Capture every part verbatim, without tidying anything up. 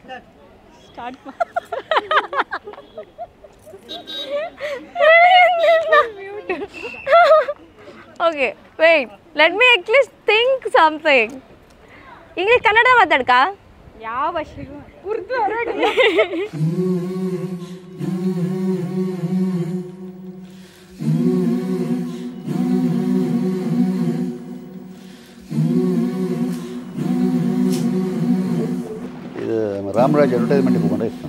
Start. Okay, wait. Let me at least think something. English, Kannada matadka? ಯಾವ ಭಾಷೆಗೂ ಉರ್ದು ಅರಡಿ ಇದು Ramaraj advertisement ಹೋಗ್ಕೊಂಡೆ ಇತ್ತು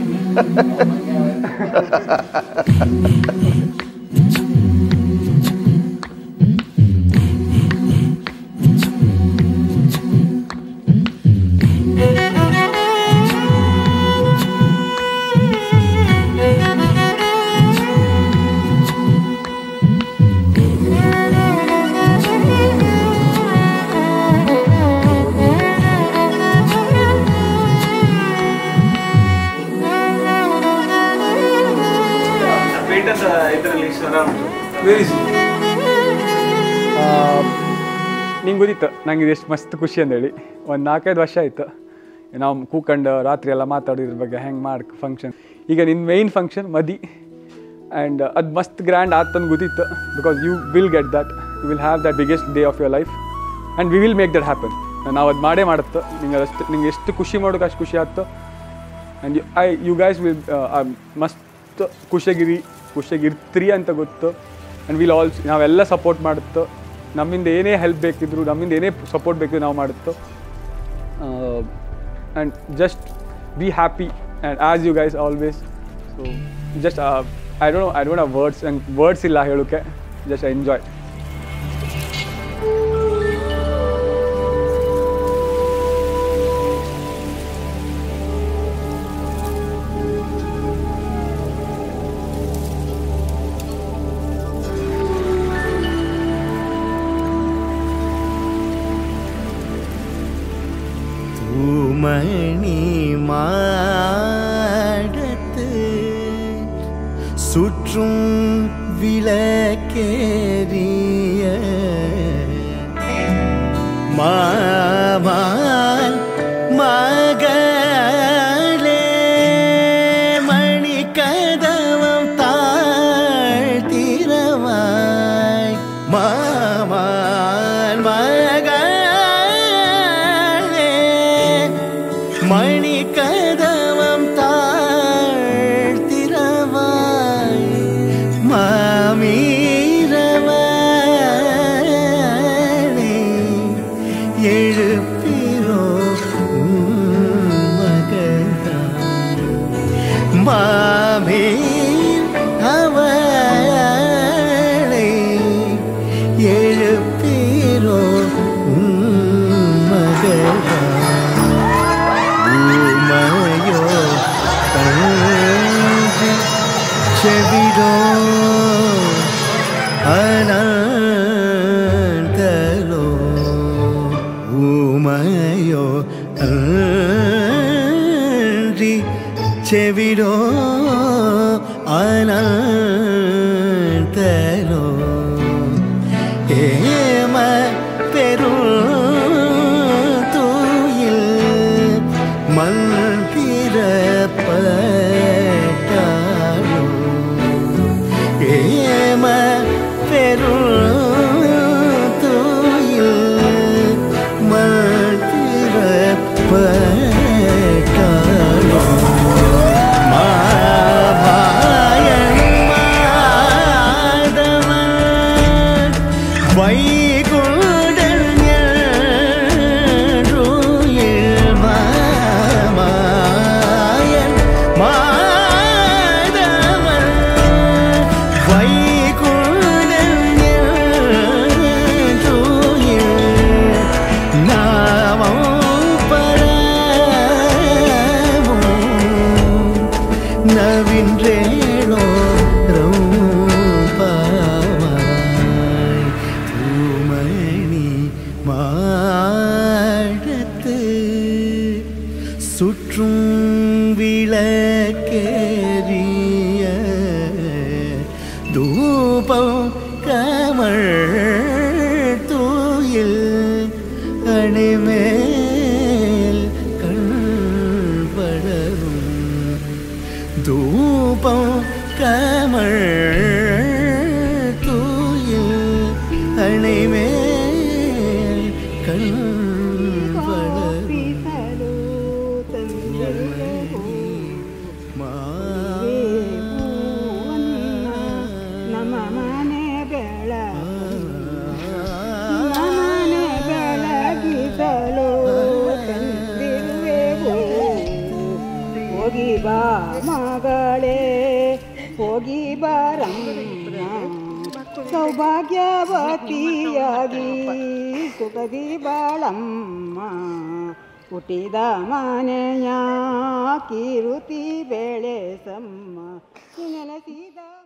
ನಿಂಗೆ ಗೊತ್ತಿತ್ತು ನಂಗೆ ಇದು ಎಷ್ಟು ಮಸ್ತ್ ಖುಷಿ ಅಂದೇಳಿ ಒಂದು ನಾಲ್ಕೈದು ವರ್ಷ ಆಯಿತು ನಾವು ಕೂತ್ಕೊಂಡು ರಾತ್ರಿ ಎಲ್ಲ ಮಾತಾಡೋದ್ರ ಬಗ್ಗೆ ಹೆಂಗೆ ಮಾಡಿ ಫಂಕ್ಷನ್ ಈಗ ನಿನ್ನ ಮೇಯ್ನ್ ಫಂಕ್ಷನ್ ಮದಿ ಆ್ಯಂಡ್ ಅದು ಮಸ್ತ್ ಗ್ರ್ಯಾಂಡ್ ಆತಂದು ಗೊತ್ತಿತ್ತು because you will get that you will have that biggest day of your life and we will make that happen ನಾವು ಅದು ಮಾಡೇ ಮಾಡುತ್ತೆ ನಿಂಗೆ ಅಷ್ಟು ನಿಂಗೆ ಎಷ್ಟು ಖುಷಿ ಮಾಡೋಕೆ ಅಷ್ಟು ಖುಷಿ ಆಯ್ತು and you I you guys will ಮಸ್ತ್ ಖುಷಿಯಾಗಿರಿ ಖುಷಿಯಾಗಿರ್ತೀರಿ ಅಂತ ಗೊತ್ತು ಆ್ಯಂಡ್ ವಿಲ್ ಆಲ್ಸ್ ನಾವೆಲ್ಲ ಸಪೋರ್ಟ್ ಮಾಡುತ್ತೋ ನಮ್ಮಿಂದ ಏನೇ ಹೆಲ್ಪ್ ಬೇಕಿದ್ರು ನಮ್ಮಿಂದ ಏನೇ ಸಪೋರ್ಟ್ ಬೇಕಿದ್ರು ನಾವು ಮಾಡುತ್ತೋ and just be happy and as you guys always so just I don't I don't have words and words ಇಲ್ಲ ಹೇಳೋಕ್ಕೆ ಜಸ್ಟ್ ಎಂಜಾಯ್ மணி மாடத்து சுற்றும் விளக்கேறிய மாமான் மகளே மணி கதவம் தாழ்த்திரவாய் மாமான் மகளே மணி கதவம் தாழ்த்திரவாய் மாமீரவனே எழுப்பிரோ மகள்தான் மாமீர் அவளை எழுப்பிரோ மகள்தான் Umayo Tanji Chevido Anantalo Umayo Tanji Chevido Anantalo Ema Peru மந்திரப்பட்டாயோ ஏம பெருந்துயில் மந்திரப்பட்டாயோ மாபாயன் Madhavan வைகுண்டன் நவின்றேனோ ரூபாவாய் Poomani மாடத்து சுற்றும் விளக்கேறிய தூபம் கமழ் தூயில் அணிமேல் கண்ப கமல் தூயில் அணைமேல் கண் ಪಿಸಲು ತಂದಿರುವೆವು ನಮ್ಮ ಮನೆ ಬೆಳಗು ಮನೆ ಬೆಳಗಿಸಲು ತಂದಿರುವೆವು ಹೋಗಿ ಬಾ ಮಗಳೇ ಹೋಗಿ ಬಾರಮ್ಮ ಸೌಭಾಗ್ಯವತಿಯಾಗಿ ಸುಖದಿ ಬಾಳಮ್ಮ ಹುಟ್ಟಿದ ಮನೆಯ ಕಿರುತಿ ಬೆಳೆಸಮ್ಮ ನೆನೆಸಿದ